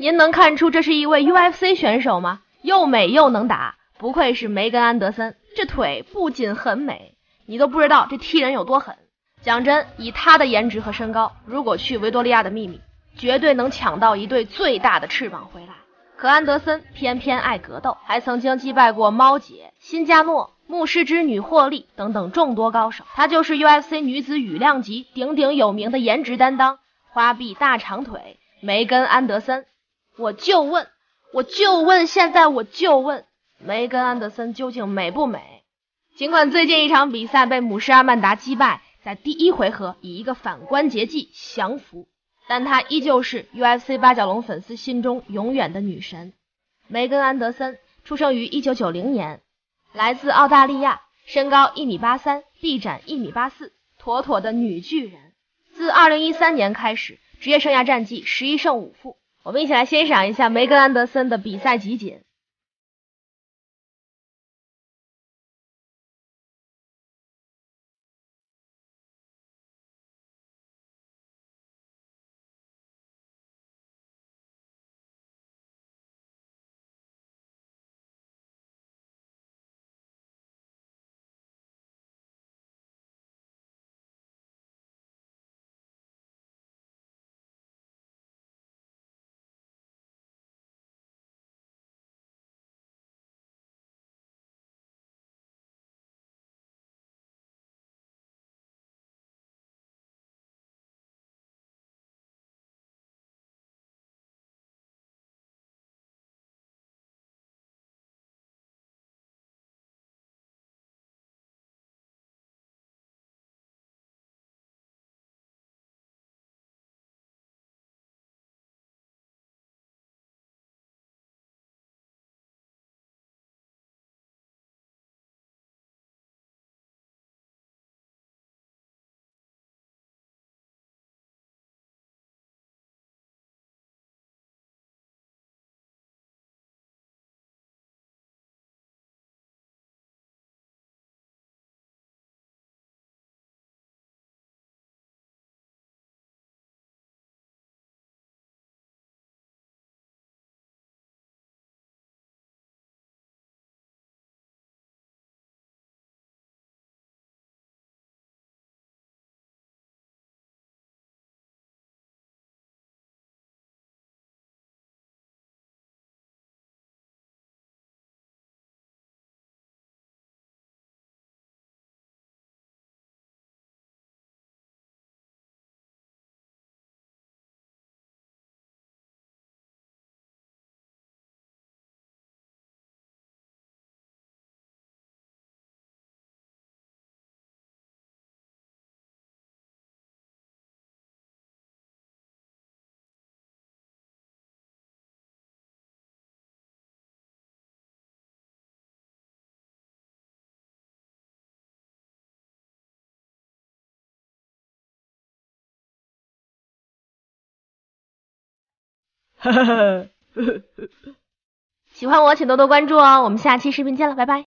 您能看出这是一位 UFC 选手吗？又美又能打，不愧是梅根安德森，这腿不仅很美，你都不知道这踢人有多狠。讲真，以他的颜值和身高，如果去维多利亚的秘密，绝对能抢到一对最大的翅膀回来。可安德森偏偏爱格斗，还曾经击败过猫姐、辛加诺、牧师之女霍利等等众多高手。她就是 UFC 女子羽量级鼎鼎有名的颜值担当，花臂大长腿梅根安德森。我就问，现在我就问，梅根安德森究竟美不美？尽管最近一场比赛被姆施阿曼达击败，在第一回合以一个反关节技降服，但她依旧是 UFC 八角笼粉丝心中永远的女神。梅根安德森出生于1990年，来自澳大利亚，身高1.83米，臂展1.84米，妥妥的女巨人。自2013年开始，职业生涯战绩11胜5负。我们一起来欣赏一下梅根安德森的比赛集锦。喜欢我请多多关注哦，我们下期视频见了，拜拜。